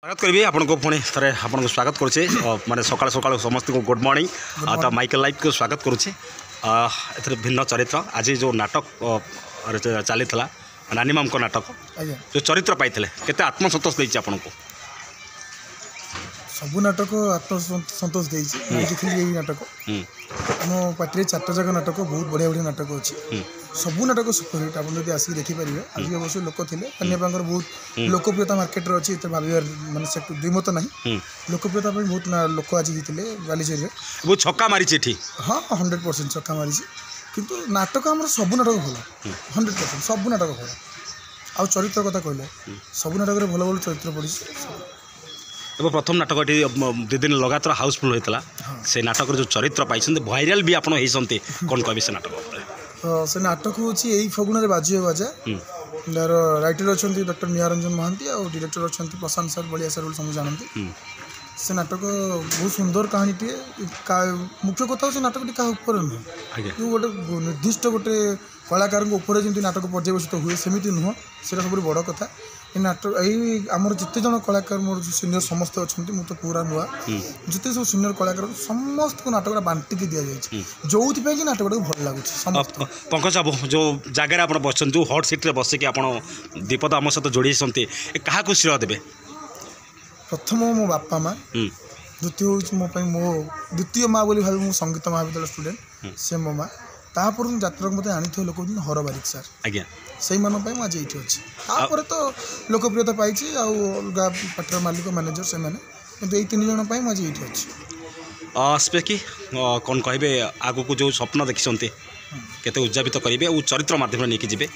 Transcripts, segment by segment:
स्वागत करी आपको पुणी थे आपको स्वागत करुचे माने सकाल सकाल समस्त को गुड मॉर्निंग तो माइकल लाइफ को स्वागत करुचे भिन्न चरित्र आज जो नाटक चली नानी माम को नाटक जो चरित्र पाई केते आत्मसंतोष देछि आपनको सबू नाटक आत्मसंतोष देखिए यही नाटक मो पार्टी चार्टा जाक नाटक बहुत बढ़िया बढ़िया नाटक अच्छी सबू नाटक सुपरहिट आप आसिक देखिपारे आज अवश्य लोक थे पानिया बहुत लोकप्रियता मार्केट अच्छी भाव मानने से द्विमत ना लोकप्रियता बहुत लोक आज होते बालीचेरी बहुत छक्का मारी हाँ 100% छक्का मारी किंतु नाटक आम सबू नाटक भल 100% सबू नाटक भल आ चरित्र कथा कहले सबू नाटक भल भल चरित्र पड़ी एवं प्रथम नाटक ये 2 दिन लगातार हाउसफुल होता से नाटक जो चरित्र पाई भाइराल भी आपड़ होती कौन कह से नाटक से नाटक हूँ यही फगुण बाजी बाजा यार राइटर अच्छा डॉक्टर निहारंजन महांती और डायरेक्टर अच्छा प्रशांत सर बलिया सर सब जानते से नाटक बहुत सुंदर कहानी टे मुख्य कथा से नाटक क्या नुह गोटे निर्दिष्ट गोटे कलाकार जमी नाटक पर्यवेसित हुए सेमती नुह से सब बड़ कथा नाटक यही आमर जिते जन कलाकार मोर सीनियर समस्त अच्छा मुझे पूरा नुआ जिते सब सीनियर कलाकार समस्त को नाटक बांटिक दि जाए जो नाटक भल लगुच पंकज बाबू जो जगह आप बस जो हट सीट्रे बसिक आप दीपद आम सहित जोड़ी क्या श्रेय देवे प्रथम मो बापा माँ द्वितीय हूँ मो द्वितीय माँ बोली भाव संगीत महाविद्यालय स्टूडेंट से मो माँ तापर जात्रा मत आनी लोक हर बारिक सार आज्ञा से आज ये अच्छी तापर तो लोकप्रियता पाई अलग पाटर मालिक मैनेजर से मैंने 3 जन आज ये अच्छी स्पेकी कौन कहे आग को जो स्वप्न देखी केते उद्यापित करेंगे और चरित्र माध्यम नहीं जी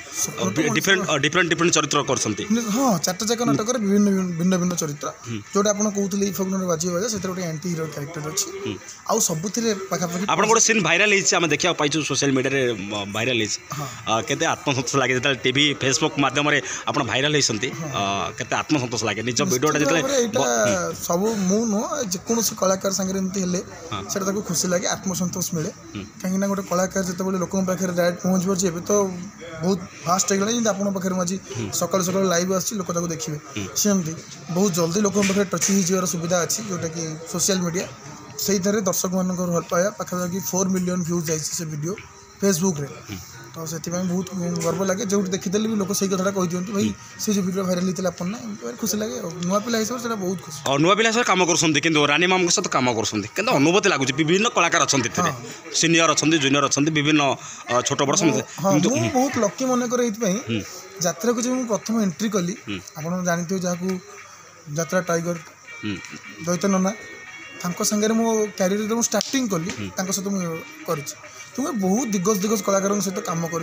डिफरेंट चरित्र कर हाँ चार्टा जाक नाटक भिन्न भिन्न चरित्र जोटा आप कहते फगुन बाजी बाजा से गोटे एंटी हिरो क्यारेक्टर अच्छी आउ सब पाखापाखि आप गोटे सीन भाइराल होम देखा पाई सोशल मीडिया भाइराल होते आत्मसंतोष लगे जो टीवी फेसबुक मध्यम आप भाइराल होती आत्मसंतोष लगे निज भिडियोटा सब मु नुह जेकोसी कलाकार सागर एमती खुशी लगे आत्मसंतोष मिले कहीं गोटे कलाकार जो लोक पाखे डायरेक्ट पहुँच पार्टी एवं तो बहुत फास्ट होगा जमी आप पाखे आज सकाल सकाल लाइव आसी लोक देखिए सेमती बहुत जल्दी लोक पाखे टच हो सुविधा अच्छी जोटा कि सोशल मीडिया से दर्शक मान भल पाया पाखापाखि 4 मिलियन व्यूज जाइए भिडियो फेसबुक रे तो से बहुत गर्व लगे जो देखीदे भी लोक से कथा कही दिखाते भाई से जो भिडियो भाइराल होता अपन खुशी लगे नुआ पिला हिसाब से बहुत खुशी और नुआ पिला काम कर रानी माम सहित काम कर अनुभूति लगुच विभिन्न कलाकार अच्छा सीनियर अच्छा जूनियर अच्छा विभिन्न छोट बड़ बहुत लकी मन कर यात्रा को जब प्रथम एंट्री कली आप जानते जहाँ यात्रा टाइगर दैत्य नना सागर मो क्यारियर जो स्टार्टिंग कली सहित मुझे तो मैं बहुत दिग्गज कलाकार सहित काम कर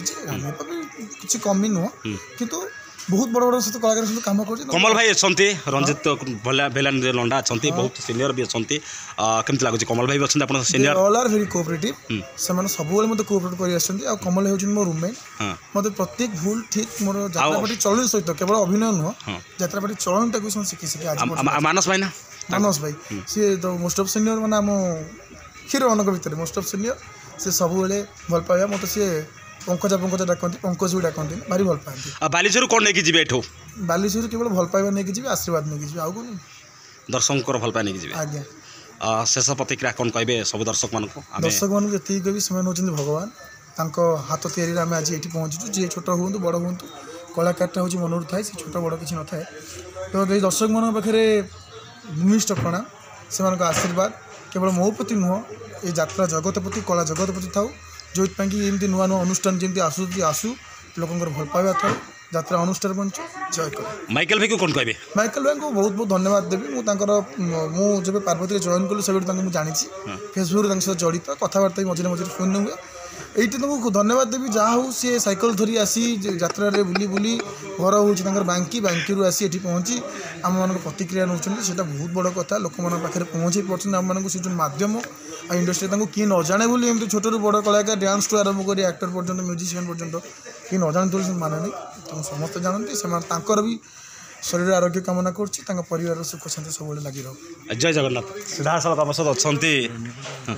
किसी कमी नुह किंतु बहुत बड़ बड़ सहित कलाकार सहित काम कर कमल भाई अच्छा रंजित भेलान लंडा अच्छा बहुत सीनियर भी अच्छा केमती लगुच कमल भाई भी अच्छा senior all are very cooperative से सब बेले कोऑपरेट कर कमल हो मो रूममेट मत प्रत्येक भूल ठीक मोर यात्रापाटी चलन सहित केवल अभिनय नुह यात्रापाटी चलनटा को शिखी शिखी मानस भाई ना मानस भाई सी तो मोस्ट ऑफ सीनियर मैंने आम क्षीर मान भर मोस्ट ऑफ सीनियर से सब भल पाया मत सी पंकज डाकती पंकज भी डाकती भारी भल पाती बालीचर कौन नहीं जी बालीचर केवल भल पाइबा नहीं जी आशीर्वाद नहीं जी आउ दर्शक भल पाए नहीं जी आज्ञा शेष प्रतिक्रिया कौन कहे सब दर्शक मान जी कह से भगवान हाथ या आज ये पहुँचु जी छोट हूँ बड़ हूँ कलाकारटा हूँ मनोर थाए से छोट बड़ किसी न थाए तो ये दर्शक मान पाखे भूमिष्ठ प्रणाम से आशीर्वाद केवल मो प्रति नुह ये यात्रा जगत प्रति कला जगत प्रति थाऊ जो एमती नुआ नुआ अनुष्ठान जमी आसू लोक भल पाइबा था यात्रा अनुष्ठान बंचु जय कर माइकल भाई को कौन कहे माइकल भाई को बहुत बहुत धन्यवाद देवी मुझे जब पार्वती जॉइन कलु से जानी फेसबुक सहित जड़ित कथबार्ता मझे मझे फोन हुए ये तुमको धन्यवाद देवी जहाँ हूँ सी सैकल धरी आसी यात्रा बुली बुली घर हूँ बांकी बांकी आसी ये पहुँची आम मान प्रतिक्रिया नौ बहुत बड़ कथा लोक मान पाखे पहुँचे पार्टी आम मान जो माध्यम इंडस्ट्री किए न जाने बोली एमती छोट बड़ कलाकार डांस टू आरंभ कर एक्टर पर्यटन म्यूजिशियन पर्यटन किए न जाने माने नहीं तुम समस्त जानते से भी शरीर आरोग्य कामना कर परिवार सुख शांति सब लगी रहो जय जगन्नाथ सीधा साल आम सहित अच्छा